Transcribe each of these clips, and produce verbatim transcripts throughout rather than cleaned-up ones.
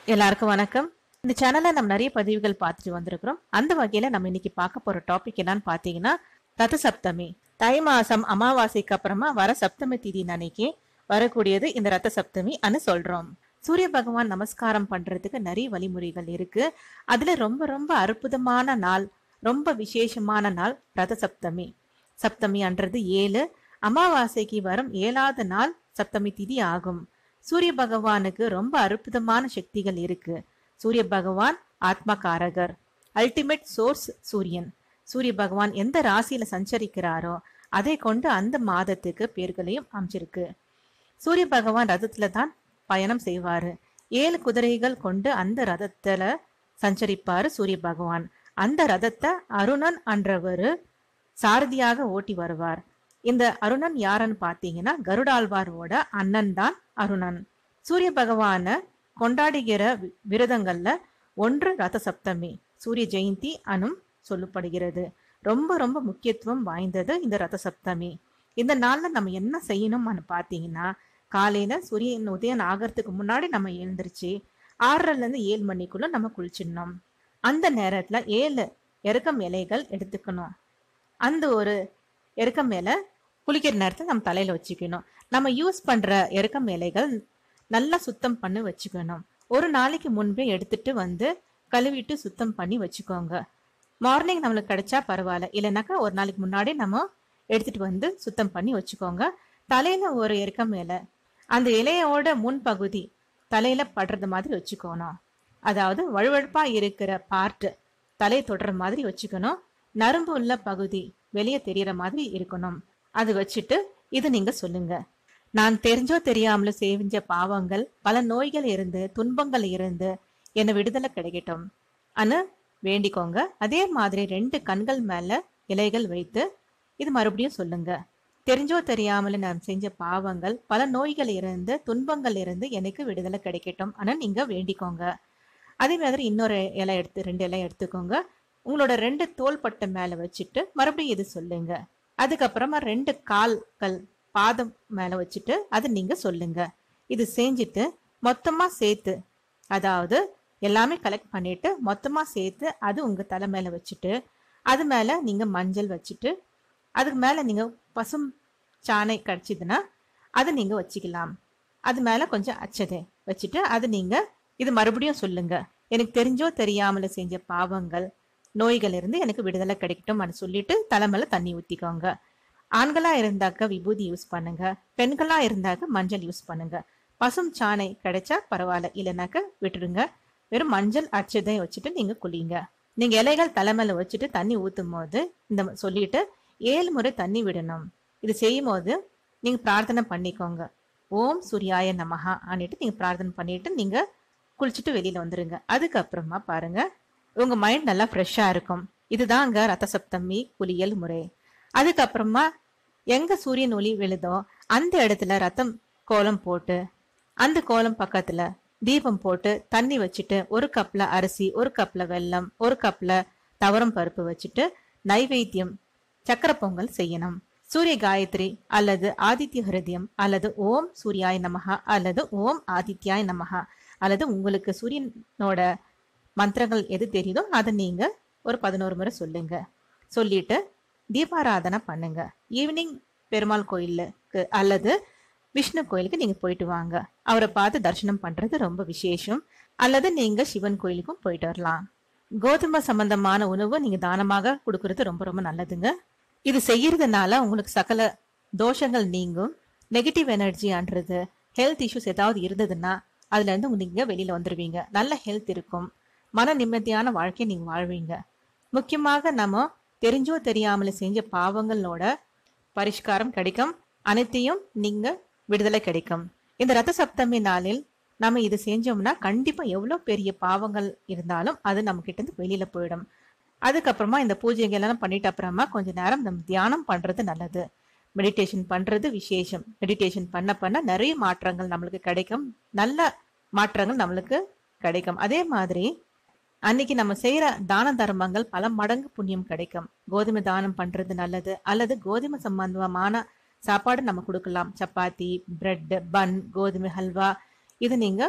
எல்லாருக்கும் வணக்கம். இந்த சேனல்ல நம்ம நிறைய பதிவுகள் பார்த்துட்டு வந்திருக்கிறோம். அந்த வகையில நம்ம இன்னைக்கு பார்க்க போற டாபிக் என்னன்னு பாத்தீங்கன்னா ரத சப்தமி. தை மாசம் அமாவாசைக்கு அப்புறமா வர சப்தமி திதி அன்னைக்கு வரக்கூடியது இந்த ரத சப்தமி அனு சொல்றோம். சூரிய பகவான் நமஸ்காரம் பண்றதுக்கு நிறைய வழிமுறைகள் இருக்கு. அதுல ரொம்ப ரொம்ப அற்புதமான நாள், ரொம்ப விசேஷமான நாள் ரத சப்தமி. சப்தமி அன்றது ஏழு, அமாவாசைக்கு வரும் ஏழாவது நாள் சப்தமி திதி ஆகும். சூரிய பகவானுக்கு ரொம்ப அற்புதமான சக்திகள் இருக்கு. சூரிய பகவான் ஆத்மகாரகர், அல்டிமேட் சோர்ஸ் சூரியன். சூரிய பகவான் எந்த ராசியில சஞ்சரிக்கிறாரோ அதை கொண்டு அந்த மாதத்துக்கு பேர்களையும் அமைச்சிருக்கு. சூரிய பகவான் ரதத்துல தான் பயணம் செய்வாரு. ஏழு குதிரைகள் கொண்டு அந்த ரதத்துல சஞ்சரிப்பாரு சூரிய பகவான். அந்த ரதத்தை அருணன் என்றவரு சாரதியாக ஓட்டி வருவார். இந்த அருணன் யாருன்னு பாத்தீங்கன்னா கருடாழ்வாரோட அண்ணன் தான் அருணன். சூரிய பகவான கொண்டாடுகிற விரதங்கள்ல ஒன்று ரத சப்தமி, சூரிய ஜெயந்தி அனும் சொல்லப்படுகிறது. ரொம்ப ரொம்ப முக்கியத்துவம் வாய்ந்தது இந்த ரத சப்தமி. இந்த நாள்ல நம்ம என்ன செய்யணும்னு பாத்தீங்கன்னா, காலையில சூரியன் உதயம் ஆகிறதுக்கு முன்னாடி நம்ம எழுந்திருச்சு ஆறரைல இருந்து ஏழு மணிக்குள்ள நம்ம குளிச்சிடணும். அந்த நேரத்துல ஏழு எருக்கம் இலைகள் எடுத்துக்கணும். அந்த ஒரு எருக்கம் இலை குளிக்கிற நேரத்தை நம்ம தலையில வச்சுக்கணும். நம்ம யூஸ் பண்ற எருக்கம் இலைகள் நல்லா சுத்தம் பண்ணி வச்சுக்கணும். ஒரு நாளைக்கு முன்பே எடுத்துட்டு வந்து கழுவிட்டு சுத்தம் பண்ணி வச்சுக்கோங்க. மார்னிங் நம்மளுக்கு கிடைச்சா பரவாயில்ல, இல்லைனாக்கா ஒரு நாளைக்கு முன்னாடி நம்ம எடுத்துட்டு வந்து சுத்தம் பண்ணி வச்சுக்கோங்க. தலையில ஒரு எருக்கம் இலை, அந்த இலையோட முன்பகுதி தலையில படுறது மாதிரி வச்சுக்கணும். அதாவது வழுவழுப்பா இருக்கிற பார்ட் தலையை தொடுற மாதிரி வச்சுக்கணும். நரம்பு உள்ள பகுதி வெளியே தெரியற மாதிரி இருக்கணும். அது வச்சுட்டு இது நீங்க சொல்லுங்க: நான் தெரிஞ்சோ தெரியாமலோ செஞ்ச பாவங்கள், பல நோய்கள் இருந்து துன்பங்கள் இருந்து என்ன விடுதலை கிடைக்கட்டும் அனு வேண்டிக்கோங்க. அதே மாதிரி ரெண்டு கண்கள் மேல இலைகள் வைத்து இது மறுபடியும் சொல்லுங்க: தெரிஞ்சோ தெரியாமல நான் செஞ்ச பாவங்கள், பல நோய்கள் இருந்து துன்பங்கள் இருந்து எனக்கு விடுதலை கிடைக்கட்டும் அனு நீங்க வேண்டிக்கோங்க. அதே மாதிரி இன்னொரு இலை எடுத்து ரெண்டு இலை எடுத்துக்கோங்க. உங்களோட ரெண்டு தோள்பட்டை மேல வச்சுட்டு மறுபடியும் இது சொல்லுங்க. அதுக்கப்புறமா ரெண்டு கால்கள் பாதம் மேல வச்சுட்டு அது நீங்க சொல்லுங்க. இது செஞ்சுட்டு மொத்தமா சேர்த்து, அதாவது எல்லாமே கலெக்ட் பண்ணிட்டு மொத்தமா சேர்த்து அது உங்க தலை மேல வச்சுட்டு அது மேல நீங்க மஞ்சள் வச்சுட்டு அதுக்கு மேல நீங்க பசும் சாணை கிடைச்சிதுன்னா அது நீங்க வச்சுக்கலாம். அது மேல கொஞ்சம் அச்சதை வச்சுட்டு அது நீங்க இது மறுபடியும் சொல்லுங்க: எனக்கு தெரிஞ்சோ தெரியாமல செஞ்ச பாவங்கள், நோய்கள் இருந்து எனக்கு விடுதலை கிடைக்கட்டும் சொல்லிட்டு தலை மேல தண்ணி ஊத்திக்கோங்க. ஆண்களா இருந்தாக்க விபூதி யூஸ் பண்ணுங்க, பெண்களா இருந்தாக்க மஞ்சள் யூஸ் பண்ணுங்க. பசும் சாணை கிடைச்சா பரவாயில்ல, இல்லைனாக்க விட்டுருங்க. வெறும் மஞ்சள் அச்சதை வச்சுட்டு நீங்க குளிங்க. நீங்க இலைகள் தலைமையில வச்சுட்டு தண்ணி ஊத்தும் போது இந்த சொல்லிட்டு ஏழு முறை தண்ணி விடணும். இது செய்யும் போது நீங்க பிரார்த்தனை பண்ணிக்கோங்க: ஓம் சூர்யாய நமஹா அன்னிட்டு நீங்க பிரார்த்தனை பண்ணிட்டு நீங்க குளிச்சுட்டு வெளியில வந்துருங்க. அதுக்கப்புறமா பாருங்க, உங்க மைண்ட் நல்லா ஃப்ரெஷ்ஷா இருக்கும். இதுதாங்க ரத சப்தமி குளியல் முறை. அதுக்கப்புறமா எங்க சூரியன் ஒளி விழுதோ அந்த இடத்துல ரத்தம் கோலம் போட்டு அந்த கோலம் பக்கத்துல தீபம் போட்டு தண்ணி வச்சுட்டு ஒரு கப்ல அரிசி, ஒரு கப்ல வெல்லம், ஒரு கப்ல தவரம் பருப்பு வச்சுட்டு நைவேத்தியம் சக்கரை பொங்கல் செய்யணும். சூரிய காயத்ரி அல்லது ஆதித்ய ஹிருதயம் அல்லது ஓம் சூர்யாய் நமஹா அல்லது ஓம் ஆதித்யாய் நமஹா அல்லது உங்களுக்கு சூரியனோட மந்திரங்கள் எது தெரியுதோ அதை நீங்க ஒரு பதினோரு முறை சொல்லுங்க. சொல்லிட்டு தீபாராதனை பண்ணுங்க. ஈவினிங் பெருமாள் கோயிலுக்கு அல்லது விஷ்ணு கோயிலுக்கு நீங்க போயிட்டு வாங்க. அவரை பார்த்து தரிசனம் பண்றது ரொம்ப விசேஷம். அல்லது நீங்க சிவன் கோயிலுக்கும் போயிட்டு வரலாம். கோதுமை சம்பந்தமான உணவு நீங்க தானமாக கொடுக்கறது ரொம்ப ரொம்ப நல்லதுங்க. இது செய்யறதுனால உங்களுக்கு சகல தோஷங்கள் நீங்கும். நெகட்டிவ் எனர்ஜின்றது, ஹெல்த் இஷ்யூஸ் ஏதாவது இருந்ததுன்னா அதுல இருந்து நீங்க வெளியில வந்துருவீங்க. நல்ல ஹெல்த் இருக்கும், மன நிம்மதியான வாழ்க்கையை நீங்க வாழ்வீங்க. முக்கியமாக நம்ம தெரிஞ்சோ தெரியாமல செஞ்ச பாவங்களோட பரிஷ்காரம் கிடைக்கும். அனைத்தையும் நீங்க விடுதலை கிடைக்கும். இந்த ரத சப்தமி நாளில் நம்ம இது செஞ்சோம்னா கண்டிப்பா எவ்வளவு பெரிய பாவங்கள் இருந்தாலும் அது நம்ம கிட்ட இருந்து வெளியில போயிடும். அதுக்கப்புறமா இந்த பூஜைகள் எல்லாம் பண்ணிட்டு அப்புறமா கொஞ்ச நேரம் நம்ம தியானம் பண்றது நல்லது. மெடிடேஷன் பண்றது விசேஷம். மெடிடேஷன் பண்ண பண்ண நிறைய மாற்றங்கள் நம்மளுக்கு கிடைக்கும். நல்ல மாற்றங்கள் நம்மளுக்கு கிடைக்கும். அதே மாதிரி அன்னைக்கு நம்ம செய்யற தான தர்மங்கள் பல மடங்கு புண்ணியம் கிடைக்கும். கோதுமை தானம் பண்றது நல்லது. அல்லது கோதுமை சம்பந்தமான சாப்பாடு நம்ம கொடுக்கலாம். சப்பாத்தி, பிரெட், பன், கோதுமை ஹல்வா இது நீங்க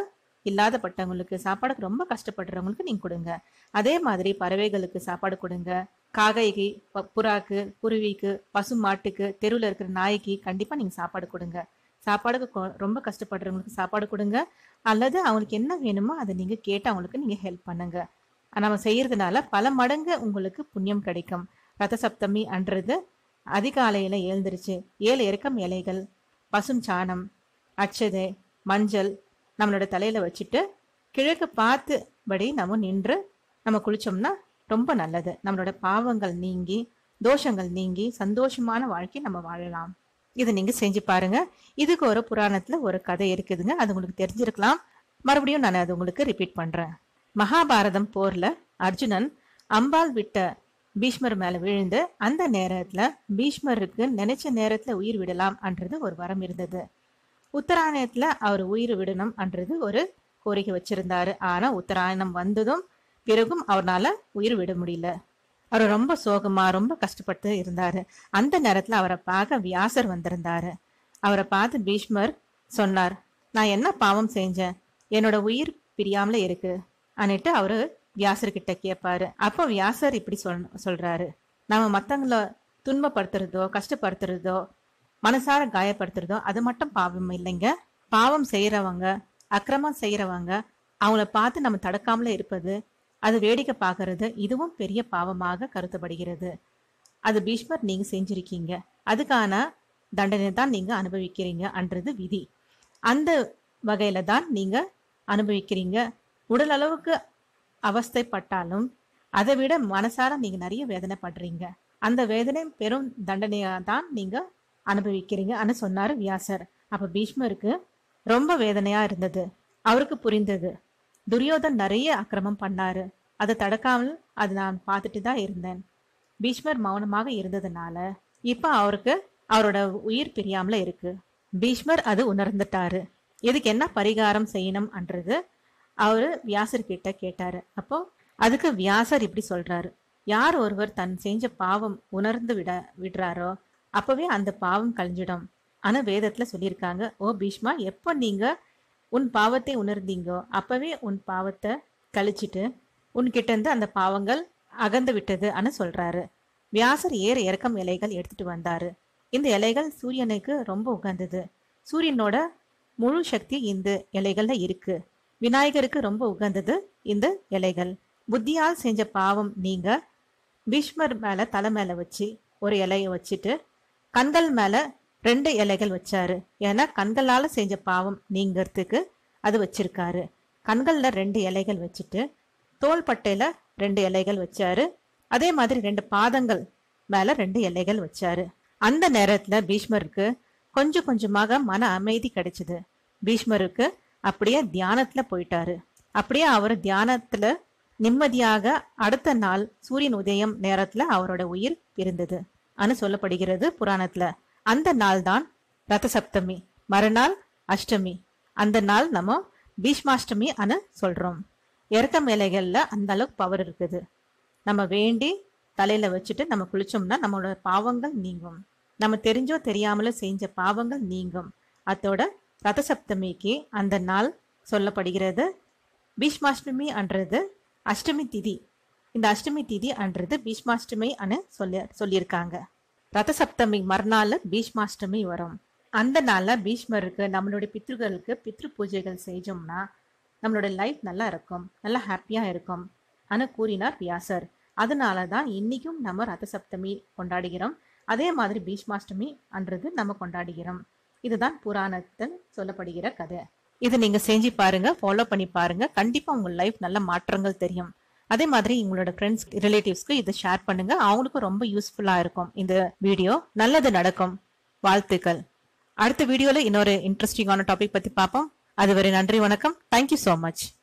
இல்லாதப்பட்டவங்களுக்கு, சாப்பாடுக்கு ரொம்ப கஷ்டப்படுறவங்களுக்கு நீங்க கொடுங்க. அதே மாதிரி பறவைகளுக்கு சாப்பாடு கொடுங்க. காக்கைக்கு, புறாக்கு, குருவிக்கு, பசு மாட்டுக்கு, தெருவில் இருக்கிற நாய்க்கு கண்டிப்பா நீங்க சாப்பாடு கொடுங்க. சாப்பாடுக்கு ரொம்ப கஷ்டப்படுறவங்களுக்கு சாப்பாடு கொடுங்க. அல்லது அவங்களுக்கு என்ன வேணுமோ அதை நீங்க கேட்டு அவங்களுக்கு நீங்க ஹெல்ப் பண்ணுங்க. நம்ம செய்யறதுனால பல மடங்கு உங்களுக்கு புண்ணியம் கிடைக்கும். ரத சப்தமி அன்றது அதிகாலையில எழுந்திருச்சு ஏழு இறக்கம் இலைகள், பசும் சாணம், அச்சதை, மஞ்சள் நம்மளோட தலையில வச்சுட்டு கிழக்கு பார்த்துபடி நம்ம நின்று நம்ம குளிச்சோம்னா ரொம்ப நல்லது. நம்மளோட பாவங்கள் நீங்கி, தோஷங்கள் நீங்கி சந்தோஷமான வாழ்க்கை நம்ம வாழலாம். இதை நீங்க செஞ்சு பாருங்க. இதுக்கு ஒரு புராணத்துல ஒரு கதை இருக்குதுங்க, அது உங்களுக்கு தெரிஞ்சிருக்கலாம். மறுபடியும் நான் அது உங்களுக்கு ரிப்பீட் பண்றேன். மகாபாரதம் போர்ல அர்ஜுனன் அம்பால் விட்ட பீஷ்மர் மேல விழுந்து அந்த நேரத்துல பீஷ்மருக்கு நினைச்ச நேரத்துல உயிர் விடலாம் என்றது ஒரு வரம் இருந்தது. உத்தராயணத்துல அவர் உயிர் விடணும் என்றது ஒரு கோரிக்கை வச்சிருந்தாரு. ஆனா உத்தராயணம் வந்ததும் பிறகும் அவரால் உயிர் விட முடியல. அவர் ரொம்ப சோகமா ரொம்ப கஷ்டப்பட்டு இருந்தாரு. அந்த நேரத்துல அவரை பார்க்க வியாசர் வந்திருந்தாரு. அவரை பார்த்து பீஷ்மர் சொன்னார், நான் என்ன பாவம் செஞ்சேன், என்னோட உயிர் பிரியாமல இருக்கு அன்னிட்டு அவரு வியாசர்கிட்ட கேட்பாரு. அப்போ வியாசர் இப்படி சொல் சொல்றாரு நம்ம மத்தவங்கள துன்பப்படுத்துறதோ கஷ்டப்படுத்துறதோ மனசார காயப்படுத்துறதோ அது மட்டும் பாவம் இல்லைங்க. பாவம் செய்யறவங்க, அக்கிரமம் செய்யறவங்க, அவங்கள பார்த்து நம்ம தடுக்காமல இருப்பது, அது வேடிக்கை பார்க்கறது, இதுவும் பெரிய பாவமாக கருதப்படுகிறது. அது பீஷ்மர் நீங்க செஞ்சிருக்கீங்க, அதுக்கான தண்டனை தான் நீங்க அனுபவிக்கிறீங்க என்றது விதி. அந்த வகையில தான் நீங்க அனுபவிக்கிறீங்க. உடல் அளவுக்கு அவஸ்தைப்பட்டாலும் அதை விட மனசார நீங்க நிறைய வேதனை படுறீங்க. அந்த வேதனை பெரும் தண்டனையா தான் நீங்க அனுபவிக்கிறீங்க அன்னு சொன்னாரு வியாசர். அப்ப பீஷ்மருக்கு ரொம்ப வேதனையா இருந்தது. அவருக்கு புரிந்தது, துரியோதன் நிறைய அக்கிரமம் பண்ணாரு, அதை தடுக்காமல் அது நான் பார்த்துட்டு தான் இருந்தேன். பீஷ்மர் மௌனமாக இருந்ததுனால இப்ப அவருக்கு அவரோட உயிர் பிரியாமல இருக்கு. பீஷ்மர் அது உணர்ந்துட்டாரு. இதுக்கு என்ன பரிகாரம் செய்யணும் என்றது அவரு வியாசர் கிட்ட கேட்டாரு. அப்போ அதுக்கு வியாசர் இப்படி சொல்றாரு, யார் ஒருவர் தன் செஞ்ச பாவம் உணர்ந்து விட விடுறாரோ அப்பவே அந்த பாவம் கழிஞ்சிடும். ஆனா வேதத்துல சொல்லியிருக்காங்க, ஓ பீஷ்மா, எப்போ நீங்க உன் பாவத்தை உணர்ந்தீங்கோ அப்பவே உன் பாவத்தை கழிச்சிட்டு உன்கிட்ட இருந்து அந்த பாவங்கள் அகந்து விட்டது அனு சொல்றாரு. வியாசர் ஏற இறக்கம் இலைகள் எடுத்துட்டு வந்தாரு. இந்த இலைகள் சூரியனுக்கு ரொம்ப உகந்தது. சூரியனோட முழு சக்தி இந்த இலைகள்ல இருக்கு. விநாயகருக்கு ரொம்ப உகந்தது இந்த இலைகள். புத்தியால் செஞ்ச பாவம் நீங்க பீஷ்மர் மேல தலை மேல வச்சு ஒரு இலைய வச்சுட்டு கண்கள் மேல ரெண்டு இலைகள் வச்சாரு. ஏன்னா கண்களால செஞ்ச பாவம் நீங்கிறதுக்கு அது வச்சிருக்காரு. கண்கள்ல ரெண்டு இலைகள் வச்சுட்டு தோள்பட்டையில ரெண்டு இலைகள் வச்சாரு. அதே மாதிரி ரெண்டு பாதங்கள் மேல ரெண்டு இலைகள் வச்சாரு. அந்த நேரத்துல பீஷ்மருக்கு கொஞ்சம் கொஞ்சமாக மன அமைதி கிடைச்சது. பீஷ்மருக்கு அப்படியே தியானத்துல போயிட்டாரு. அப்படியே அவர் தியானத்துல நிம்மதியாக அடுத்த நாள் சூரியன் உதயம் நேரத்துல அவரோட உயிர் பிரிந்தது அனு சொல்லப்படுகிறது புராணத்துல. அந்த நாள் தான் ரத சப்தமி, மறுநாள் அஷ்டமி. அந்த நாள் நம்ம பீஷ்மாஷ்டமி அனு சொல்றோம். இறக்க மேலைகள்ல அந்த அளவுக்கு பவர் இருக்குது. நம்ம வேண்டி தலையில வச்சுட்டு நம்ம குளிச்சோம்னா நம்மளோட பாவங்கள் நீங்கும். நம்ம தெரிஞ்சோ தெரியாமலோ செஞ்ச பாவங்கள் நீங்கும். அதோட ரத சப்தமிக்கு அந்த நாள் சொல்லப்படுகிறது. பீஷ்மாஷ்டமி அன்றது அஷ்டமி திதி. இந்த அஷ்டமி திதி அன்றது பீஷ்மாஷ்டமி அனு சொல்லி சொல்லியிருக்காங்க. ரத சப்தமி மறுநாள் பீஷ்மாஷ்டமி வரும். அந்த நாள்ல பீஷ்மருக்கு நம்மளுடைய பித்ருகளுக்கு பித்ரு பூஜைகள் செஞ்சோம்னா நம்மளோட லைஃப் நல்லா இருக்கும், நல்லா ஹாப்பியா இருக்கும் அனு கூறினார் வியாசர். அதனாலதான் இன்னைக்கும் நம்ம ரத சப்தமி கொண்டாடுகிறோம். அதே மாதிரி பீஷ்மாஷ்டமி அன்றது நம்ம கொண்டாடுகிறோம். இதுதான் புராணத்தில் சொல்லப்படுகிற கதை. இதை நீங்க செஞ்சு பாருங்க, ஃபாலோ பண்ணி பாருங்க. கண்டிப்பா உங்க லைஃப் நல்ல மாற்றங்கள் தெரியும். அதே மாதிரி உங்களோட ஃப்ரெண்ட்ஸ் ரிலேட்டிவ்ஸ்க்கு இதை ஷேர் பண்ணுங்க. அவங்களுக்கும் ரொம்ப யூஸ்ஃபுல்லா இருக்கும் இந்த வீடியோ. நல்லது நடக்கும். வாழ்த்துக்கள். அடுத்த வீடியோல இன்னொரு இன்ட்ரெஸ்டிங்கான டாபிக் பத்தி பார்ப்போம். அதுவரை நன்றி, வணக்கம். Thank you so much.